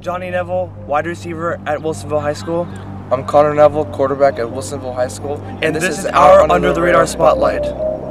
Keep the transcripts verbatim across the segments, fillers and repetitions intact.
Johnny Neville, wide receiver at Wilsonville High School. I'm Connor Neville, quarterback at Wilsonville High School. And, and this, this is, is our Under, Under the Radar Spotlight.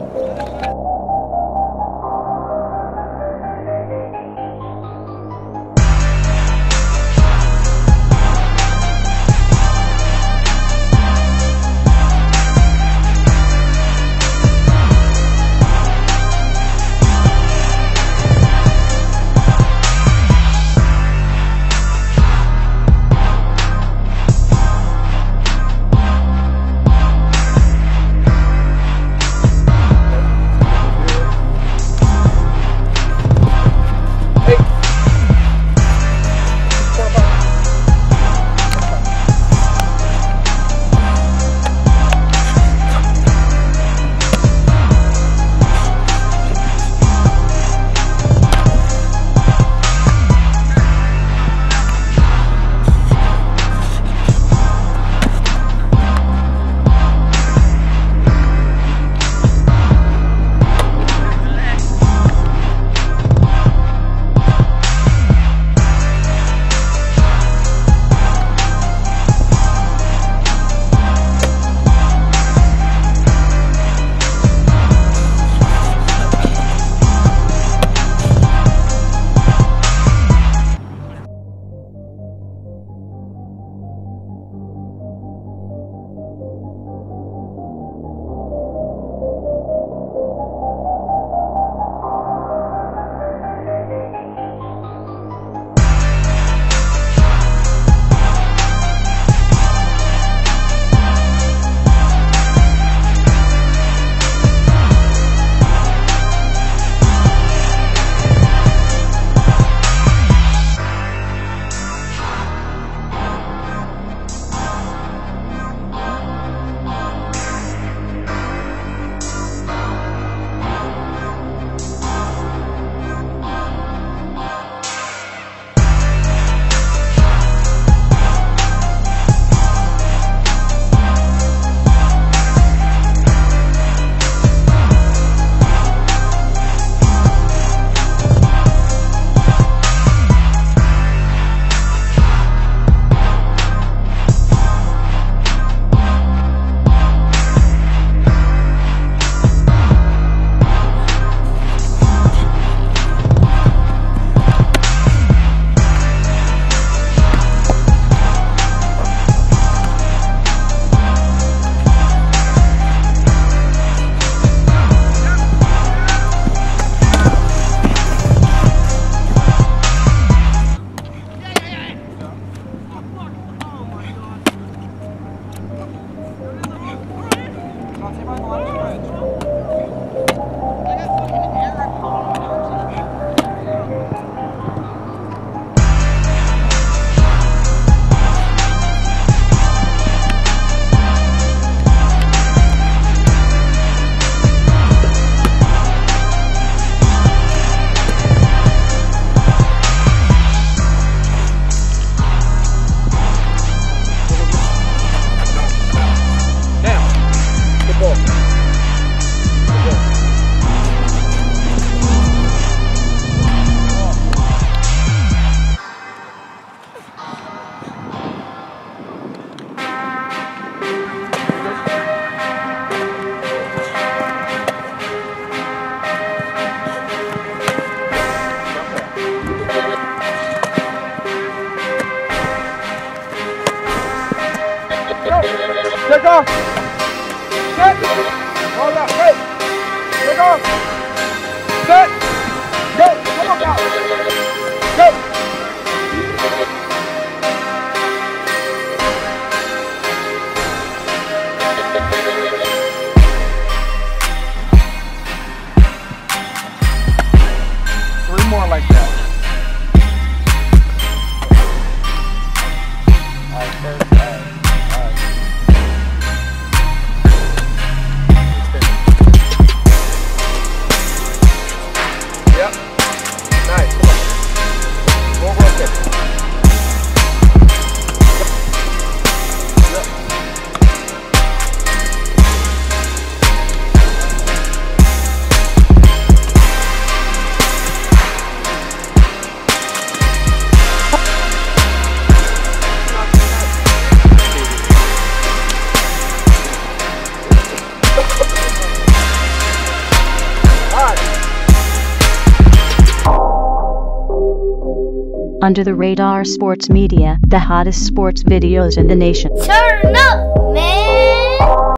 Take off. Set. Hold up. Wait. Take off. Set. Go. Come on now. Go. Three more like that. All right, first. All right. Under the Radar Sports Media, the hottest sports videos in the nation. Turn up, man!